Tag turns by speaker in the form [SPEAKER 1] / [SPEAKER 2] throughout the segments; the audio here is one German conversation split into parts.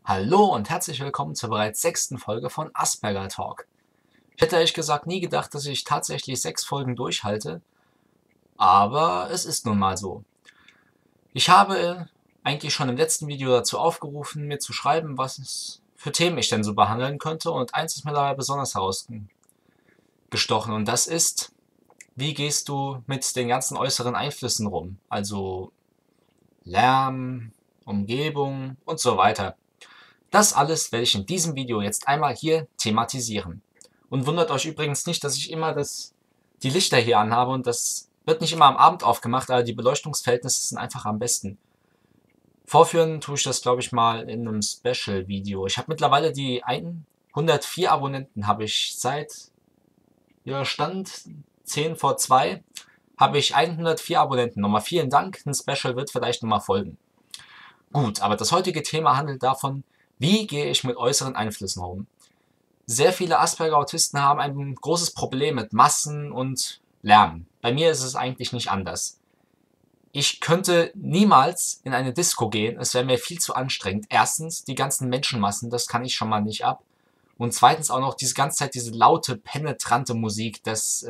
[SPEAKER 1] Hallo und herzlich willkommen zur bereits sechsten Folge von Asperger Talk. Ich hätte ehrlich gesagt nie gedacht, dass ich tatsächlich 6 Folgen durchhalte, aber es ist nun mal so. Ich habe eigentlich schon im letzten Video dazu aufgerufen, mir zu schreiben, was für Themen ich denn so behandeln könnte, und eins ist mir dabei besonders herausgestochen, und das ist: Wie gehst du mit den ganzen äußeren Einflüssen rum? Also Lärm, Umgebung und so weiter. Das alles werde ich in diesem Video jetzt einmal hier thematisieren. Und wundert euch übrigens nicht, dass ich immer die Lichter hier anhabe, und das wird nicht immer am Abend aufgemacht, aber die Beleuchtungsverhältnisse sind einfach am besten. Vorführen tue ich das, glaube ich, mal in einem Special-Video. Ich habe mittlerweile die 104 Abonnenten, habe ich seit Stand 10 vor 2, habe ich 104 Abonnenten. Nochmal vielen Dank, ein Special wird vielleicht nochmal folgen. Gut, aber das heutige Thema handelt davon, wie gehe ich mit äußeren Einflüssen um. Sehr viele Asperger-Autisten haben ein großes Problem mit Massen und Lärm. Bei mir ist es eigentlich nicht anders. Ich könnte niemals in eine Disco gehen, es wäre mir viel zu anstrengend. Erstens, die ganzen Menschenmassen, das kann ich schon mal nicht ab. Und zweitens auch noch diese ganze Zeit diese laute, penetrante Musik,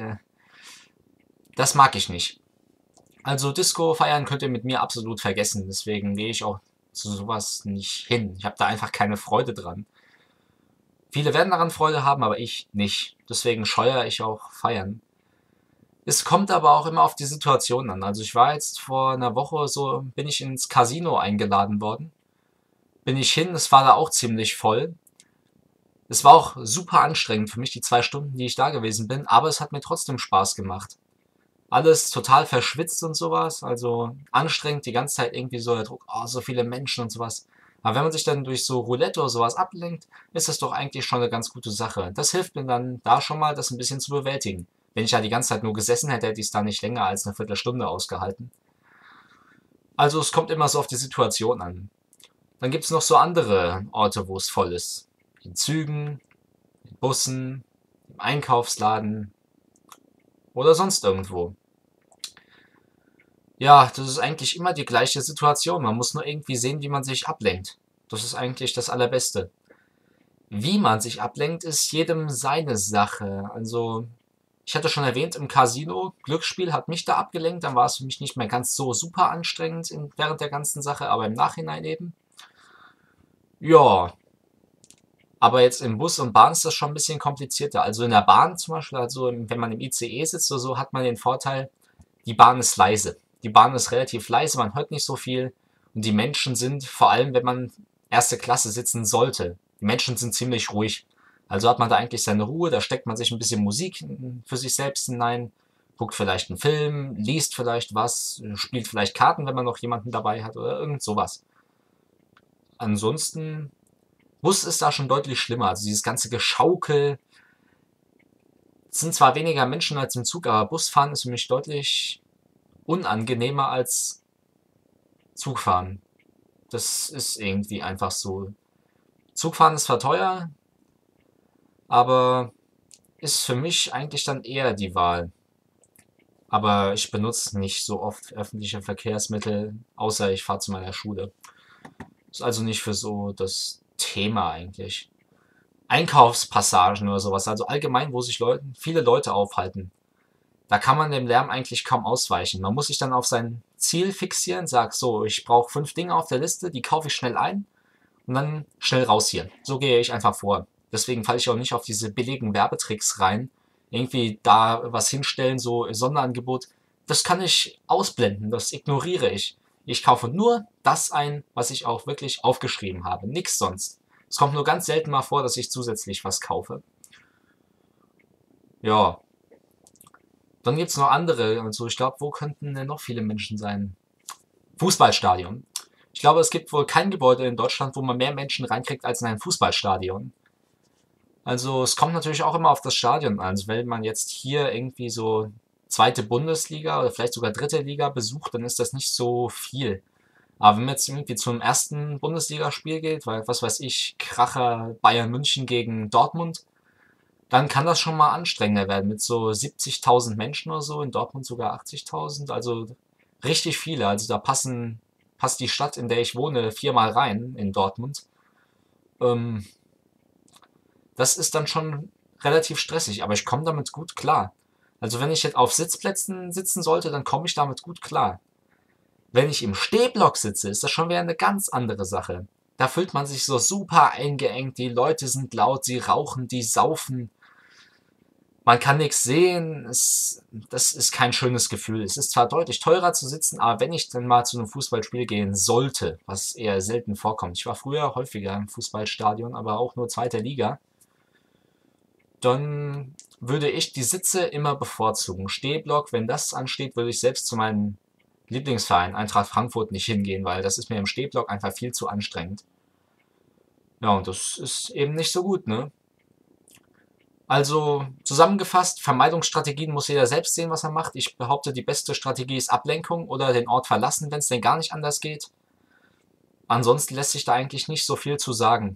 [SPEAKER 1] das mag ich nicht. Also Disco feiern könnt ihr mit mir absolut vergessen, deswegen gehe ich auch zu sowas nicht hin. Ich habe da einfach keine Freude dran. Viele werden daran Freude haben, aber ich nicht. Deswegen scheue ich auch Feiern. Es kommt aber auch immer auf die Situation an. Also ich war jetzt vor einer Woche so, bin ich ins Casino eingeladen worden. Bin ich hin, es war da auch ziemlich voll. Es war auch super anstrengend für mich, die 2 Stunden, die ich da gewesen bin, aber es hat mir trotzdem Spaß gemacht. Alles total verschwitzt und sowas, also anstrengend, die ganze Zeit irgendwie so der Druck, oh, so viele Menschen und sowas. Aber wenn man sich dann durch so Roulette oder sowas ablenkt, ist das doch eigentlich schon eine ganz gute Sache. Das hilft mir dann da schon mal, das ein bisschen zu bewältigen. Wenn ich ja die ganze Zeit nur gesessen hätte, hätte ich es da nicht länger als eine Viertelstunde ausgehalten. Also es kommt immer so auf die Situation an. Dann gibt es noch so andere Orte, wo es voll ist. In Zügen, in Bussen, im Einkaufsladen oder sonst irgendwo. Ja, das ist eigentlich immer die gleiche Situation. Man muss nur irgendwie sehen, wie man sich ablenkt. Das ist eigentlich das Allerbeste. Wie man sich ablenkt, ist jedem seine Sache. Also, ich hatte schon erwähnt, im Casino, Glücksspiel hat mich da abgelenkt. Dann war es für mich nicht mehr ganz so super anstrengend während der ganzen Sache, aber im Nachhinein eben. Ja, aber jetzt im Bus und Bahn ist das schon ein bisschen komplizierter. Also in der Bahn zum Beispiel, also wenn man im ICE sitzt oder so, hat man den Vorteil, die Bahn ist leise. Die Bahn ist relativ leise, man hört nicht so viel, und die Menschen sind, vor allem wenn man erste Klasse sitzen sollte, die Menschen sind ziemlich ruhig. Also hat man da eigentlich seine Ruhe, da steckt man sich ein bisschen Musik für sich selbst hinein, guckt vielleicht einen Film, liest vielleicht was, spielt vielleicht Karten, wenn man noch jemanden dabei hat oder irgend sowas. Ansonsten, Bus ist da schon deutlich schlimmer. Also dieses ganze Geschaukel, es sind zwar weniger Menschen als im Zug, aber Busfahren ist für mich deutlich unangenehmer als Zugfahren. Das ist irgendwie einfach so. Zugfahren ist zwar teuer, aber ist für mich eigentlich dann eher die Wahl. Aber ich benutze nicht so oft öffentliche Verkehrsmittel, außer ich fahre zu meiner Schule. Ist also nicht für so das Thema eigentlich. Einkaufspassagen oder sowas, also allgemein, wo sich viele Leute aufhalten. Da kann man dem Lärm eigentlich kaum ausweichen. Man muss sich dann auf sein Ziel fixieren, sagt so, ich brauche 5 Dinge auf der Liste, die kaufe ich schnell ein und dann schnell raus hier. So gehe ich einfach vor. Deswegen falle ich auch nicht auf diese billigen Werbetricks rein. Irgendwie da was hinstellen, so Sonderangebot. Das kann ich ausblenden, das ignoriere ich. Ich kaufe nur das ein, was ich auch wirklich aufgeschrieben habe. Nix sonst. Es kommt nur ganz selten mal vor, dass ich zusätzlich was kaufe. Ja, dann gibt's noch andere. Also ich glaube, wo könnten denn noch viele Menschen sein? Fußballstadion. Ich glaube, es gibt wohl kein Gebäude in Deutschland, wo man mehr Menschen reinkriegt als in ein Fußballstadion. Also es kommt natürlich auch immer auf das Stadion an. Also wenn man jetzt hier irgendwie so zweite Bundesliga oder vielleicht sogar dritte Liga besucht, dann ist das nicht so viel. Aber wenn man jetzt irgendwie zum ersten Bundesligaspiel geht, weil was weiß ich, Kracher Bayern München gegen Dortmund, dann kann das schon mal anstrengender werden mit so 70.000 Menschen oder so, in Dortmund sogar 80.000, also richtig viele. Also da passt die Stadt, in der ich wohne, viermal rein in Dortmund. Ähm, Das ist dann schon relativ stressig, aber ich komme damit gut klar. Also wenn ich jetzt auf Sitzplätzen sitzen sollte, dann komme ich damit gut klar. Wenn ich im Stehblock sitze, ist das schon wieder eine ganz andere Sache. Da fühlt man sich so super eingeengt, die Leute sind laut, sie rauchen, die saufen. Man kann nichts sehen, das ist kein schönes Gefühl. Es ist zwar deutlich teurer zu sitzen, aber wenn ich dann mal zu einem Fußballspiel gehen sollte, was eher selten vorkommt, ich war früher häufiger im Fußballstadion, aber auch nur zweite Liga, dann würde ich die Sitze immer bevorzugen. Stehblock, wenn das ansteht, würde ich selbst zu meinem Lieblingsverein Eintracht Frankfurt nicht hingehen, weil das ist mir im Stehblock einfach viel zu anstrengend. Ja, und das ist eben nicht so gut, ne? Also zusammengefasst, Vermeidungsstrategien muss jeder selbst sehen, was er macht. Ich behaupte, die beste Strategie ist Ablenkung oder den Ort verlassen, wenn es denn gar nicht anders geht. Ansonsten lässt sich da eigentlich nicht so viel zu sagen.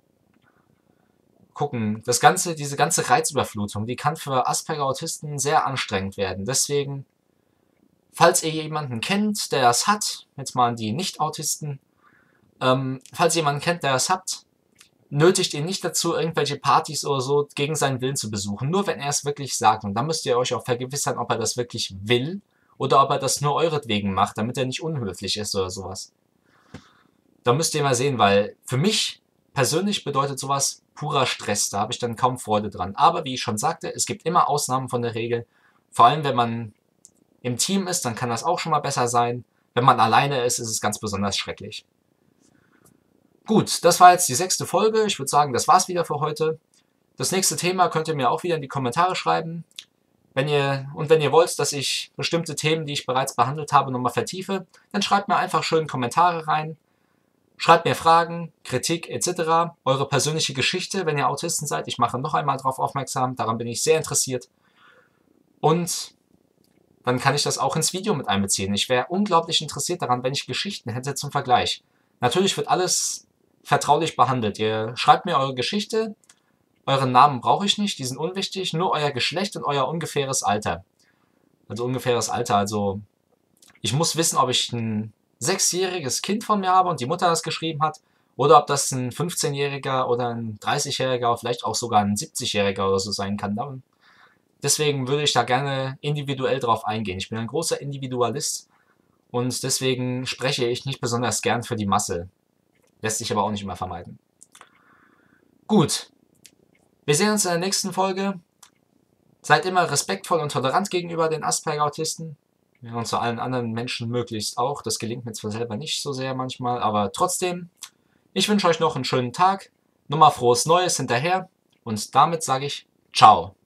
[SPEAKER 1] Gucken, diese ganze Reizüberflutung, die kann für Asperger-Autisten sehr anstrengend werden. Deswegen, falls ihr jemanden kennt, der das hat, jetzt mal an die Nicht-Autisten, falls ihr jemanden kennt, der das hat, nötigt ihn nicht dazu, irgendwelche Partys oder so gegen seinen Willen zu besuchen. Nur wenn er es wirklich sagt. Und dann müsst ihr euch auch vergewissern, ob er das wirklich will oder ob er das nur euretwegen macht, damit er nicht unhöflich ist oder sowas. Da müsst ihr mal sehen, weil für mich persönlich bedeutet sowas purer Stress. Da habe ich dann kaum Freude dran. Aber wie ich schon sagte, es gibt immer Ausnahmen von der Regel. Vor allem, wenn man im Team ist, dann kann das auch schon mal besser sein. Wenn man alleine ist, ist es ganz besonders schrecklich. Gut, das war jetzt die 6. Folge. Ich würde sagen, das war's wieder für heute. Das nächste Thema könnt ihr mir auch wieder in die Kommentare schreiben. Wenn ihr wollt, dass ich bestimmte Themen, die ich bereits behandelt habe, nochmal vertiefe, dann schreibt mir einfach schön Kommentare rein. Schreibt mir Fragen, Kritik etc. Eure persönliche Geschichte, wenn ihr Autisten seid. Ich mache noch einmal darauf aufmerksam. Daran bin ich sehr interessiert. Und dann kann ich das auch ins Video mit einbeziehen. Ich wäre unglaublich interessiert daran, wenn ich Geschichten hätte zum Vergleich. Natürlich wird alles vertraulich behandelt. Ihr schreibt mir eure Geschichte. Euren Namen brauche ich nicht, die sind unwichtig. Nur euer Geschlecht und euer ungefähres Alter. Also ich muss wissen, ob ich ein 6-jähriges Kind von mir habe und die Mutter das geschrieben hat, oder ob das ein 15-jähriger oder ein 30-jähriger, vielleicht auch sogar ein 70-jähriger oder so sein kann. Deswegen würde ich da gerne individuell drauf eingehen. Ich bin ein großer Individualist und deswegen spreche ich nicht besonders gern für die Masse. Lässt sich aber auch nicht immer vermeiden. Gut, wir sehen uns in der nächsten Folge. Seid immer respektvoll und tolerant gegenüber den Asperger-Autisten. Ja, und zu allen anderen Menschen möglichst auch. Das gelingt mir zwar selber nicht so sehr manchmal, aber trotzdem. Ich wünsche euch noch einen schönen Tag. Nochmal frohes Neues hinterher. Und damit sage ich Ciao.